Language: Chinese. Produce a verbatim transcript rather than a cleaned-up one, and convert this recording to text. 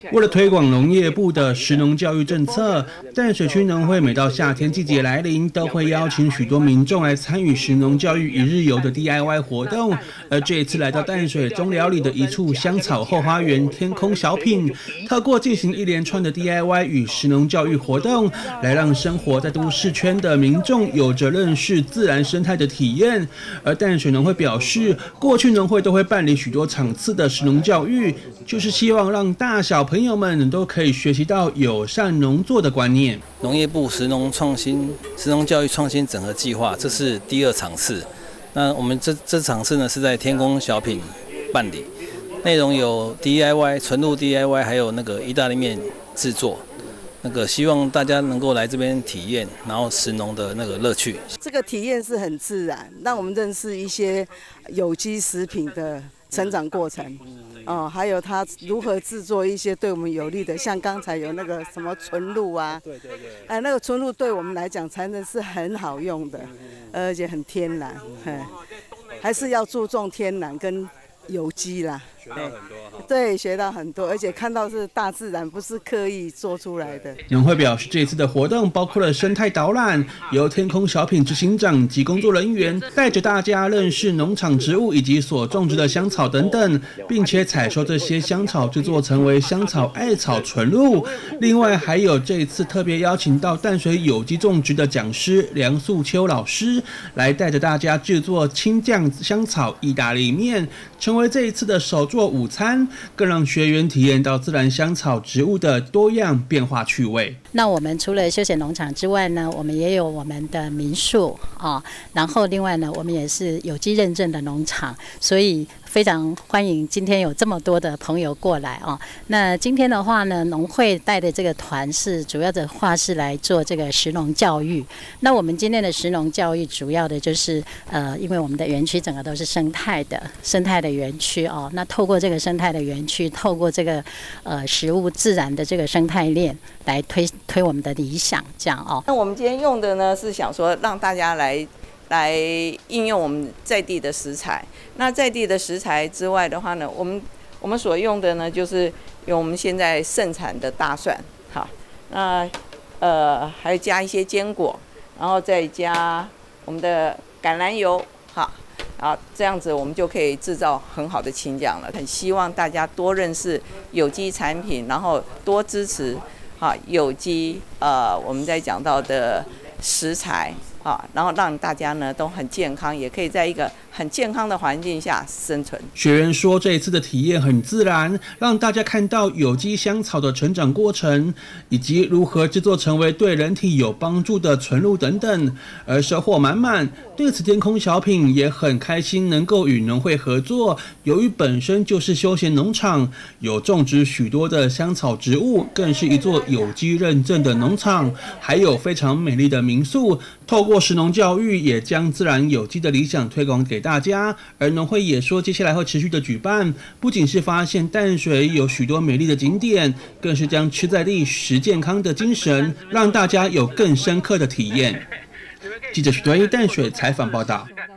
为了推广农业部的食农教育政策，淡水区农会每到夏天季节来临，都会邀请许多民众来参与食农教育一日游的 D I Y 活动。而这一次来到淡水中寮里的一处香草后花园天空小品，透过进行一连串的 D I Y 与食农教育活动，来让生活在都市圈的民众有着认识自然生态的体验。而淡水农会表示，过去农会都会办理许多场次的食农教育，就是希望让大小朋友们都可以学习到友善农作的观念。 农业部食农创新、食农教育创新整合计划，这是第二场次。那我们这这场次呢是在天空小品办理，内容有 D I Y、纯露 D I Y， 还有那个意大利面制作。那个希望大家能够来这边体验，然后食农的那个乐趣。 这个体验是很自然，让我们认识一些有机食品的成长过程。哦，还有它如何制作一些对我们有利的，像刚才有那个什么纯露啊，对对对，哎，那个纯露对我们来讲才能是很好用的，而且很天然，哎，还是要注重天然跟有机啦。学到很多，对，学到很多，而且看到是大自然，不是刻意做出来的。 农会表示，这次的活动包括了生态导览，由天空小品执行长及工作人员带着大家认识农场植物以及所种植的香草等等，并且采收这些香草制作成为香草艾草纯露。另外，还有这一次特别邀请到淡水有机种植的讲师梁素秋老师，来带着大家制作青酱香草意大利面，成为这一次的首做午餐，更让学员体验到自然香草植物的多样变化趣味。 那我们除了休闲农场之外呢，我们也有我们的民宿啊、哦，然后另外呢，我们也是有机认证的农场，所以非常欢迎今天有这么多的朋友过来哦。那今天的话呢，农会带的这个团是主要的话是来做这个食农教育。那我们今天的食农教育主要的就是呃，因为我们的园区整个都是生态的生态的园区哦。那透过这个生态的园区，透过这个呃食物自然的这个生态链来推推我们的理想，这样哦。 那我们今天用的呢是想说让大家来。来应用我们在地的食材。那在地的食材之外的话呢，我们我们所用的呢，就是有我们现在盛产的大蒜，好，那呃还加一些坚果，然后再加我们的橄榄油，好，然后这样子我们就可以制造很好的青酱了。很希望大家多认识有机产品，然后多支持好有机呃我们在讲到的食材。啊，然后让大家呢都很健康，也可以在一个很健康的环境下生存。 学员说，这一次的体验很自然，让大家看到有机香草的成长过程，以及如何制作成为对人体有帮助的纯露等等，而收获满满。对此，天空小品也很开心能够与农会合作。由于本身就是休闲农场，有种植许多的香草植物，更是一座有机认证的农场，还有非常美丽的民宿。透过食农教育，也将自然有机的理想推广给大家。而农会也说，接下来会持续的举办，不仅是发现淡水有许多美丽的景点，更是将吃在地、食健康的精神，让大家有更深刻的体验。记者许端一淡水采访报道。